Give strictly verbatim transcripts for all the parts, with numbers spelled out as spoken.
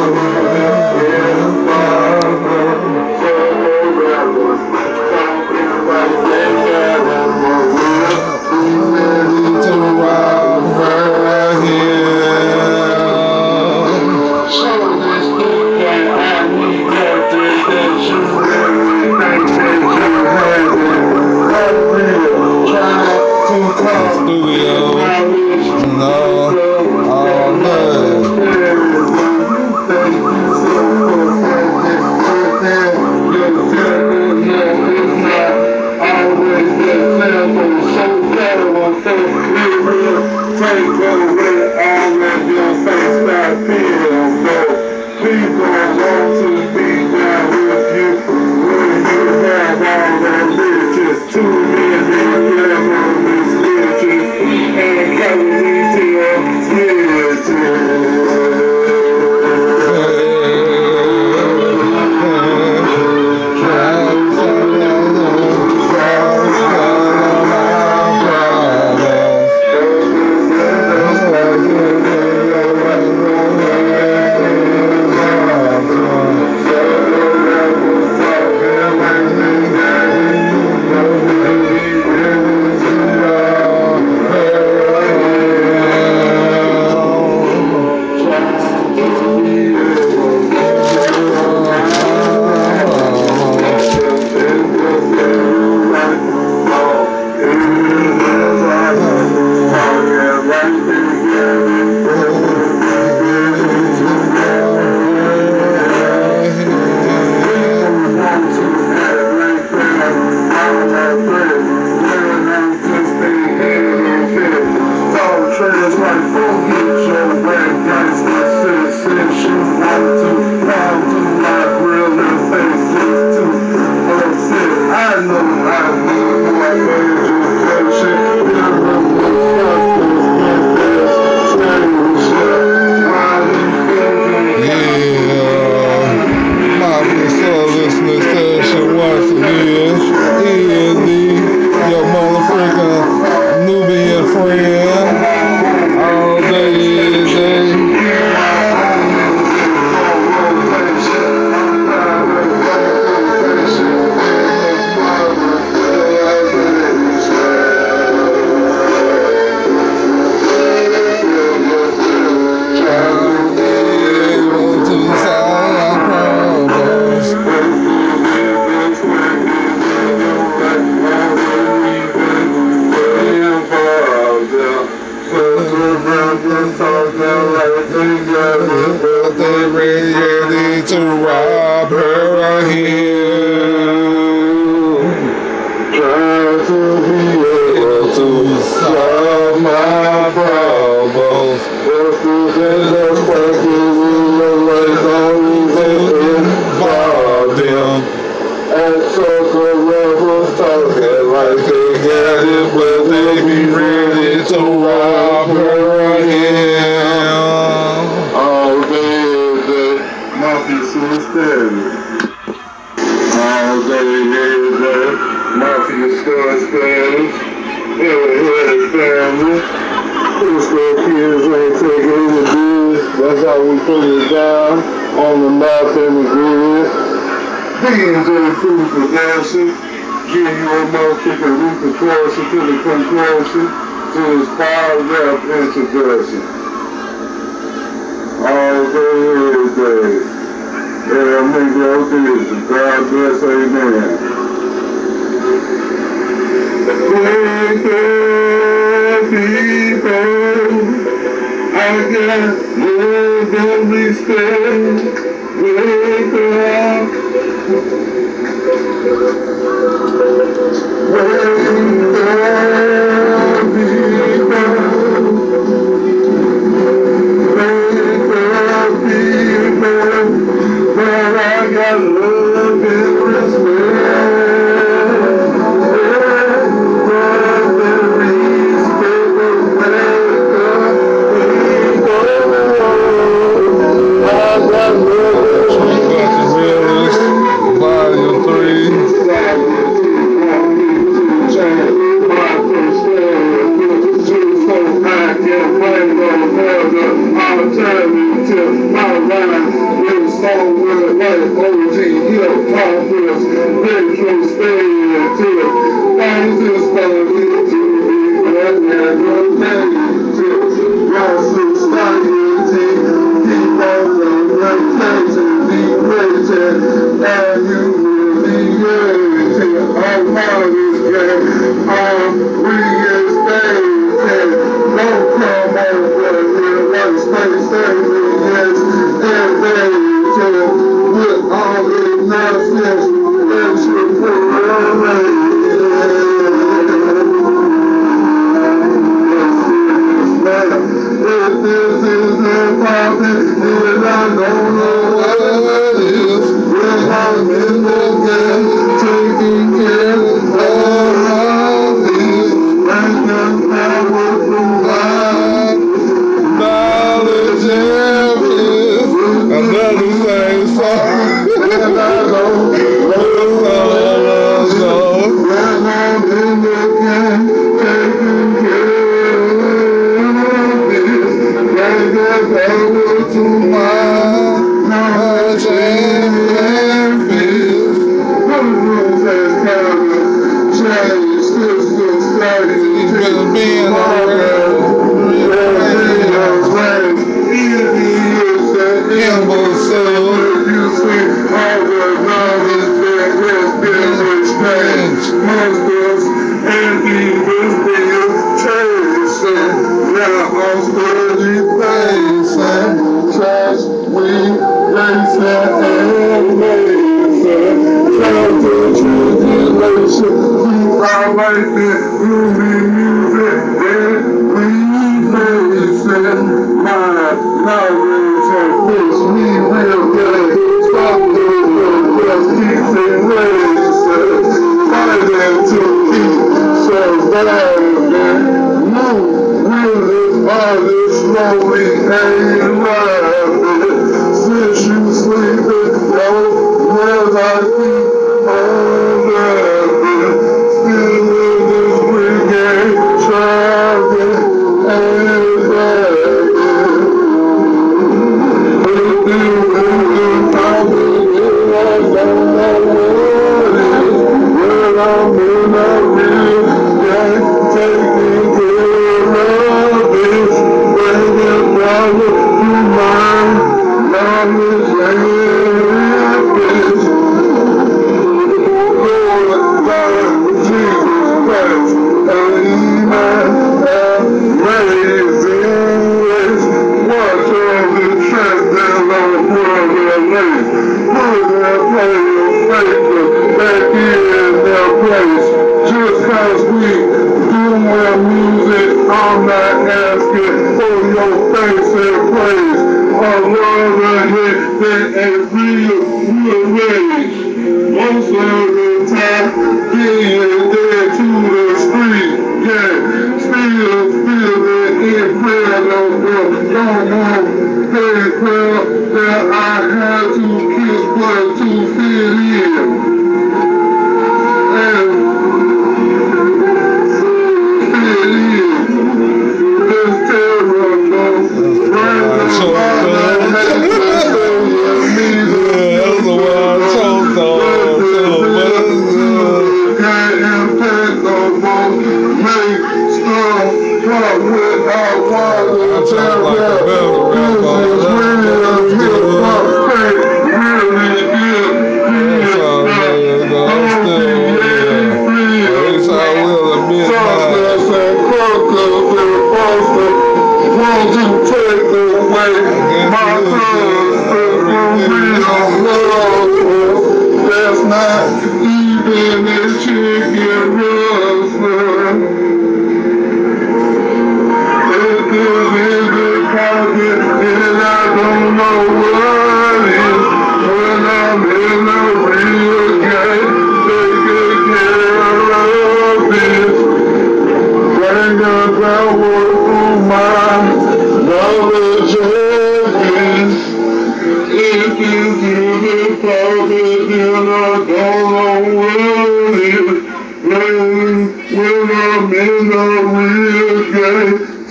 I'll tell you till my life. song with like O G hip hop is retro stand to it. Things is funny to me, but never major. Got some society, keep on the rotation, be greater, and you will be greater. I'm part of this game, I'm reinstated. Don't come over here like space station, yes, and major. With all this nonsense, that you put away. If this isn't poppin', then I don't know what it is. When I'm in the game, taking care of all this, and the power from God, knowledge and bliss. Another same song. And I don't know when I'm in the game, taking care of this, and the power to my knowledge and bliss. What rules has come changed, system started to be around. Imbecile, you see all the knowledge that has been exchanged. Monsters and even still chasing. Now I'm steady facing trash, we racing and racing. Time to tribulation, keep our life in gloomy music and we racing. My knowledge and fish, we real good. Stop doing the best, keep it racing. Fighting to keep surviving. Move, really, all this slowly ain't laughing. Since you sleeping, yo, where's I keep on laughing. Still in this weekend, traveling and laughing. I'm not asking for your face and praise. A love and hate that ain't real, real rage. Most of the time, being dead to the street, yeah. Still feeling incredible. Don't want that crowd that I had to kiss blood to fit in. And fit in.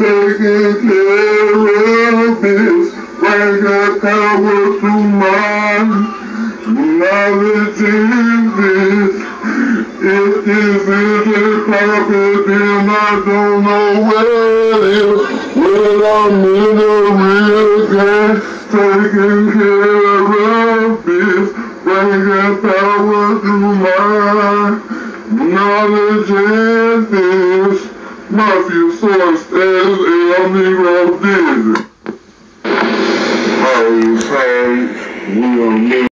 Taking care of this, bring the power to my day, taking care of this, bringing power through my knowledge and this. Mafia source as a Negro did. Always hate, we are